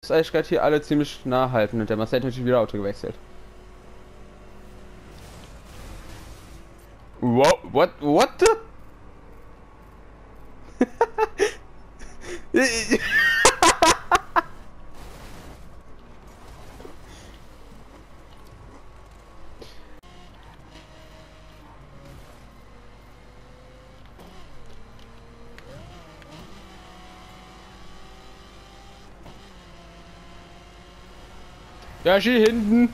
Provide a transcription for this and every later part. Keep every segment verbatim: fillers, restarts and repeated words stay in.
Ist eigentlich gerade hier alle ziemlich nah halten und der Marcel hat natürlich wieder Auto gewechselt. What? What? What the? Ja, hier hinten.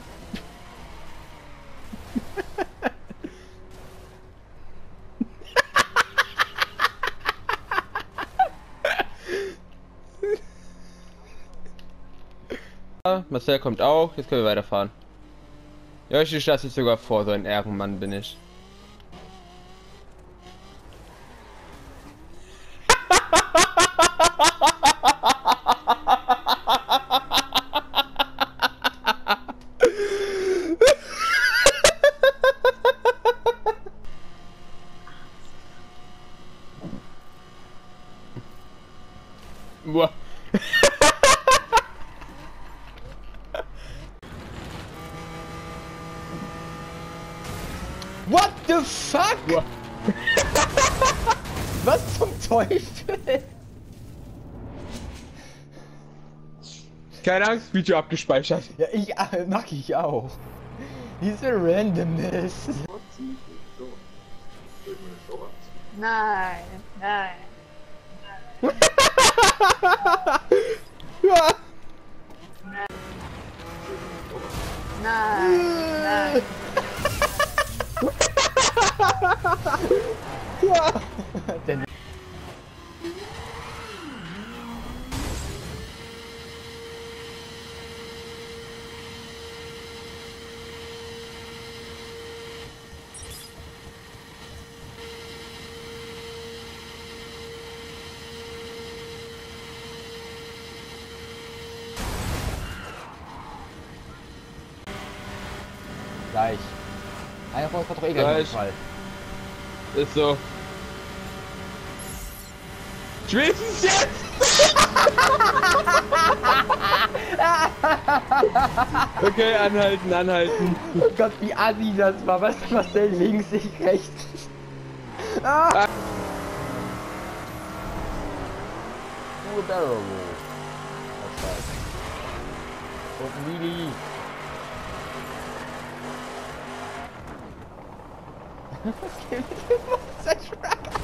Marcel kommt auch, jetzt können wir weiterfahren. Ja, ich lasse ich sogar vor, so ein Ehrenmann bin ich. Boah. What the fuck? Boah. Was zum Teufel? Keine Angst, Video abgespeichert. Ja, ich äh, mag ich auch. Diese Randomness. Nein, nein. Ja. Nein, nein. Ja. Denn gleich. Einer von uns hat doch eh gleich einen Gleich. Fall. Ist so. Spätestens jetzt! Okay, anhalten, anhalten. Oh Gott, wie assi das war. Was, was der links, ich rechts. Ah. Nur Barrel Roll. Und Wheelie. Was geht mit dem Monster Truck?